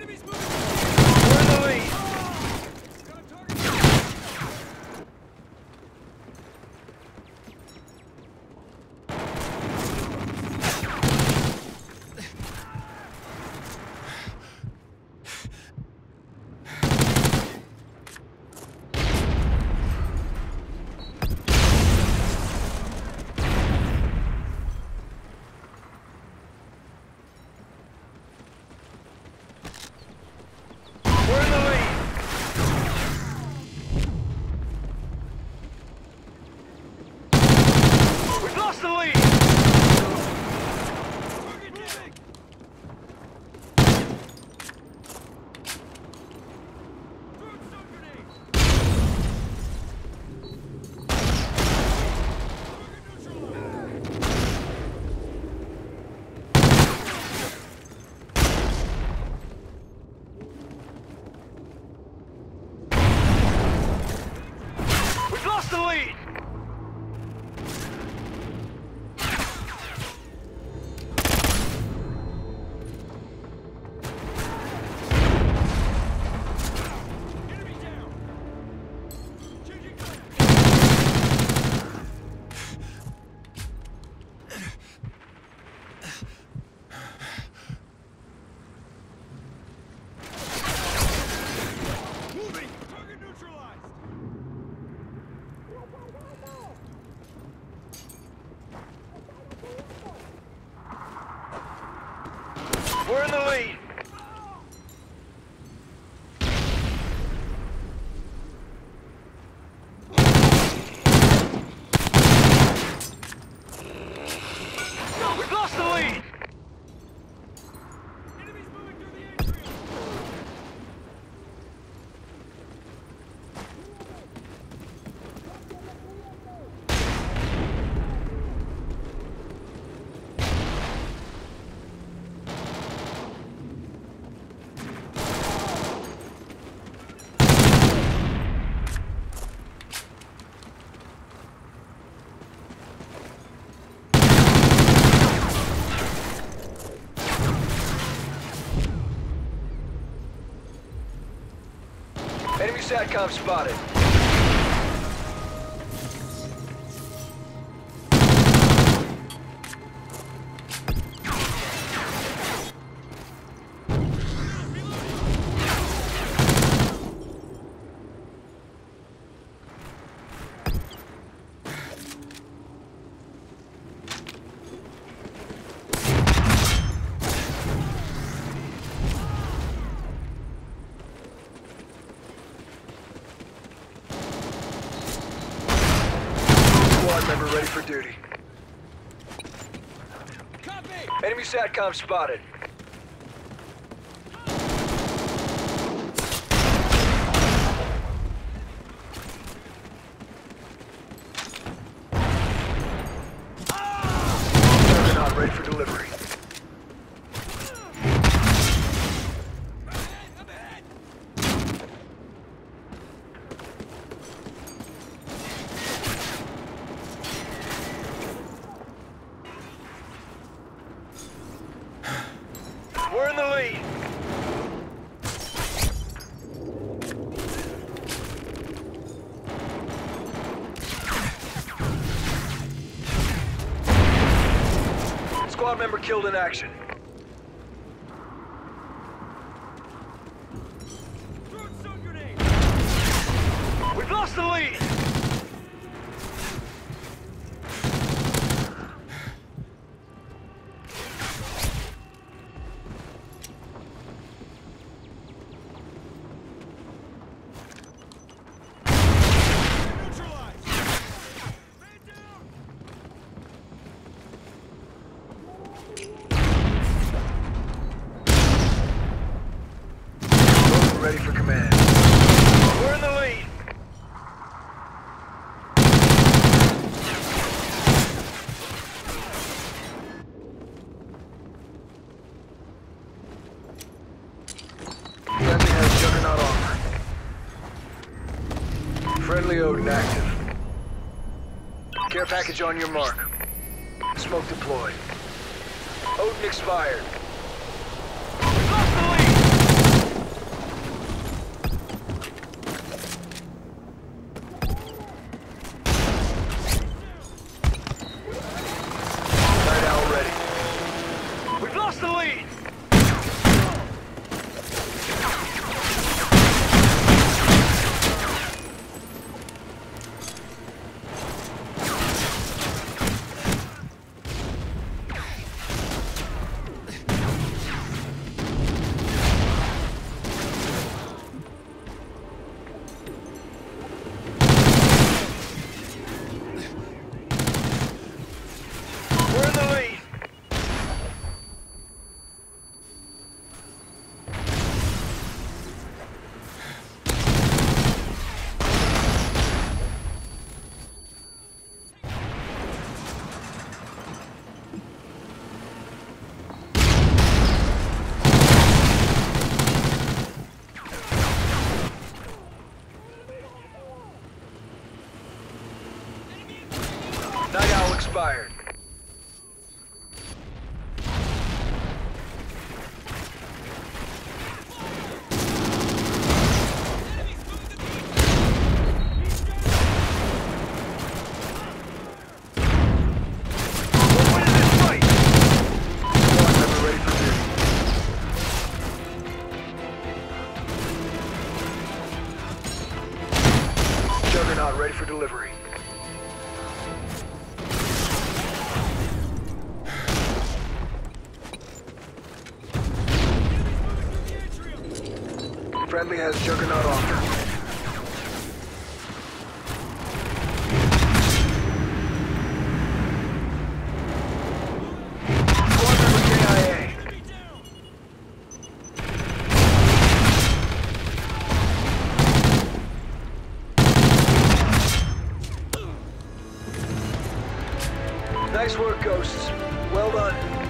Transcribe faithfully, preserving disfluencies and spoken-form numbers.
We're in the lead. The lead! Enemy down! Changing fire! Moving! Target neutralized! We're in the lead. We've lost the lead. Enemies moving through the atrium. Enemy SATCOM spotted. Squad member ready for duty. Copy. Enemy SATCOM spotted. Juggernaut ready for delivery. We're in the lead. Squad member killed in action. We've lost the lead. Ready for command. We're in the lead. Friendly has Juggernaut armor. Friendly Odin active. Care package on your mark. Smoke deployed. Odin expired. We've lost the lead. ready for delivery. Friendly has Juggernaut offer. Nice work, Ghosts. Well done.